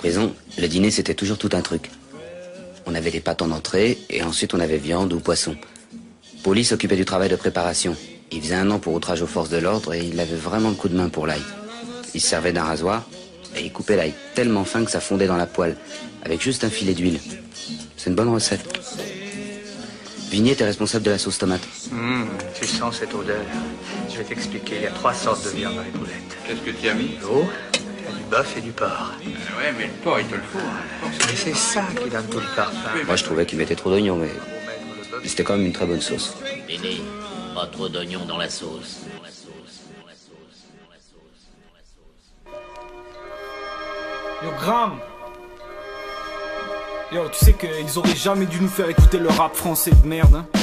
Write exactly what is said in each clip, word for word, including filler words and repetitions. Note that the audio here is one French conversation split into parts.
prison, le dîner c'était toujours tout un truc. On avait les pâtes en entrée et ensuite on avait viande ou poisson. Paulie s'occupait du travail de préparation. Il faisait un an pour outrage aux forces de l'ordre et il avait vraiment le coup de main pour l'ail. Il se servait d'un rasoir et il coupait l'ail tellement fin que ça fondait dans la poêle, avec juste un filet d'huile. C'est une bonne recette. Vigny était responsable de la sauce tomate. Mmh, tu sens cette odeur. Je vais t'expliquer, il y a trois sortes de viande dans les boulettes. Qu'est-ce que tu as mis? L'eau, du bœuf et du porc. Ah ouais, mais le porc, il te le faut. Hein. Mais c'est ça qui donne tout le parfum. Moi je trouvais qu'il mettait trop d'oignons, mais c'était quand même une très bonne sauce. Béné, pas trop d'oignons dans la sauce. Dans la sauce, dans la sauce, dans la sauce, dans la sauce. Yo, Gram. Yo, tu sais qu'ils auraient jamais dû nous faire écouter le rap français de merde, hein.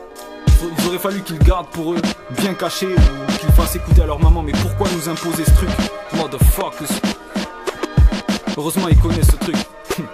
Il aurait fallu qu'ils le gardent pour eux, bien cachés, ou qu'ils fassent écouter à leur maman. Mais pourquoi nous imposer ce truc? Motherfuckers. Heureusement ils connaissent ce truc.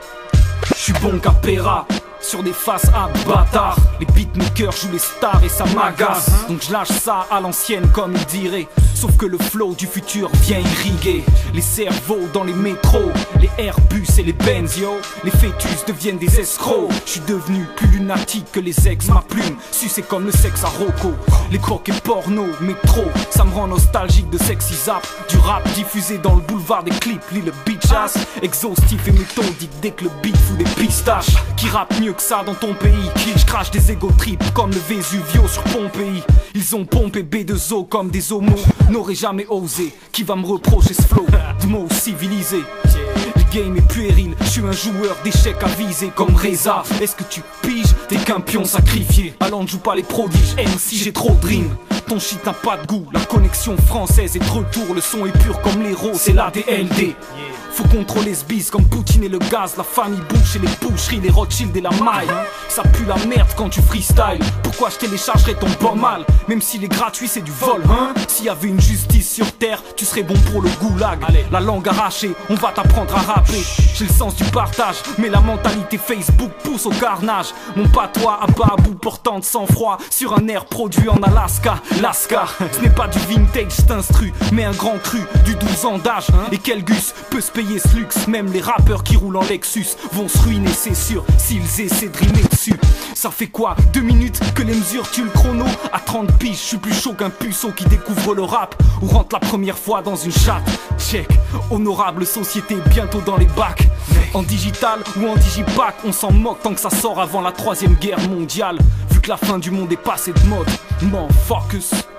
Je suis bon capéra sur des faces à bâtard. Les beatmakers jouent les stars et ça m'agace. Donc je lâche ça à l'ancienne comme ils diraient. Sauf que le flow du futur vient irriguer les cerveaux dans les métros, les Airbus et les Benz, yo. Les fœtus deviennent des escrocs. Je suis devenu plus lunatique que les ex. Ma plume sucée comme le sexe à Rocco. Les croquets porno, métro, ça me rend nostalgique de sexy zap. Du rap diffusé dans le boulevard des clips. Lille bitch ass, exhaustif et méthodique. Dès que le beat fout des pistaches. Qui rappe mieux que ça dans ton pays? Je crache des ego trips comme le Vesuvio sur Pompéi. Ils ont pompé B deux O comme des homos. N'aurait jamais osé. Qui va me reprocher ce flow de mots civilisés? Le game est puéril, je suis un joueur d'échecs avisé comme Reza. Est-ce que tu piges? T'es qu'un pion sacrifié. Allons, ne joue pas les prodiges, M C j'ai trop de dream. Ton shit n'a pas de goût, la connexion française est de retour. Le son est pur comme l'héros, c'est l'A D L D. Faut contrôler ce bise comme Poutine et le gaz. La famille bouche et les boucheries, les Rothschild et la maille. Ça pue la merde quand tu freestyle. Pourquoi je téléchargerais ton bon mal? Même s'il est gratuit c'est du vol, hein. S'il y avait une justice sur terre, tu serais bon pour le goulag. Allez. La langue arrachée, on va t'apprendre à rapper. J'ai le sens du partage, mais la mentalité Facebook pousse au carnage. Mon patois à bas à bout portant de sang-froid sur un air produit en Alaska. Lascar, ce n'est pas du vintage, c'est instru, mais un grand cru du douze ans d'âge. Et quel gus peut se payer ce luxe? Même les rappeurs qui roulent en Lexus vont se ruiner, c'est sûr, s'ils essaient de rimer dessus. Ça fait quoi? Deux minutes que les mesures tuent le chrono? À trente piges, je suis plus chaud qu'un puceau qui découvre le rap ou rentre la première fois dans une chatte. Check, honorable société, bientôt dans les bacs. En digital ou en digipack, on s'en moque tant que ça sort avant la troisième guerre mondiale. Vu que la fin du monde est passée de mode, man, focus.